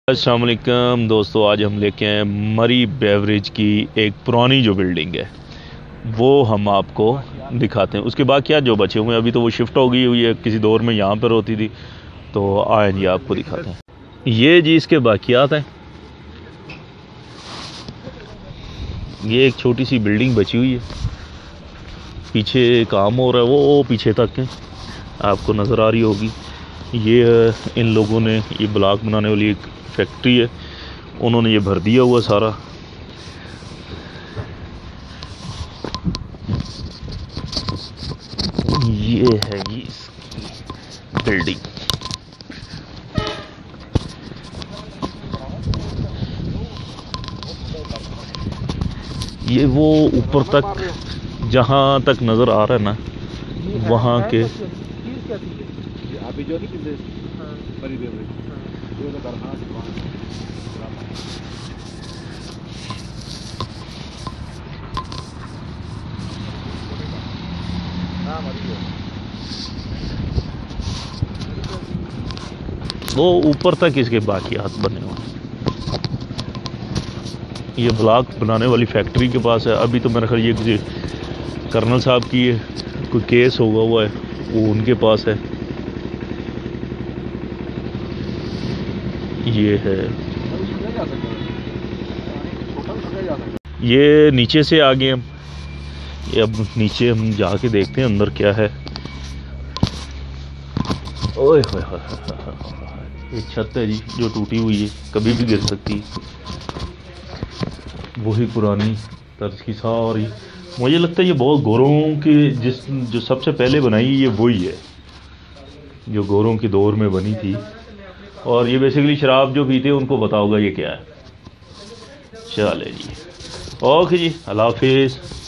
अस्सलाम वालेकुम दोस्तों, आज हम लेके आए मरी बेवरेज की एक पुरानी जो बिल्डिंग है वो हम आपको दिखाते हैं। उसके बाद क्या जो बचे हुए हैं, अभी तो वो शिफ्ट हो गई हुई है, किसी दौर में यहाँ पर होती थी। तो आए जी आपको दिखाते हैं। ये जी इसके बाकियात हैं। ये एक छोटी सी बिल्डिंग बची हुई है, पीछे काम हो रहा है, वो पीछे तक है, आपको नज़र आ रही होगी। ये इन लोगों ने ये ब्लॉक बनाने वाली एक फैक्ट्री है, उन्होंने ये भर दिया हुआ सारा। ये है जी बिल्डिंग। ये वो ऊपर तक जहाँ तक नज़र आ रहा है ना, वहाँ के वो ऊपर तक इसके बाकियात बने हुए। ये ब्लॉक बनाने वाली फैक्ट्री के पास है। अभी तो मेरा ख्याल ये किसी कर्नल साहब की कोई केस होगा हुआ है, वो उनके पास है। ये है, ये नीचे से आ गए हम। ये अब नीचे हम जाके देखते हैं अंदर क्या है। ओए होए होए, ये छत है जी जो टूटी हुई है, कभी भी गिर सकती है। वही पुरानी तर्ज की सारी, मुझे लगता है ये बहुत गोरों की जो सबसे पहले बनाई ये वही है, जो गोरों के दौर में बनी थी। और ये बेसिकली शराब जो पीते हैं उनको पता होगा ये क्या है। चले जी, ओके जी, अल्लाह हाफिज़।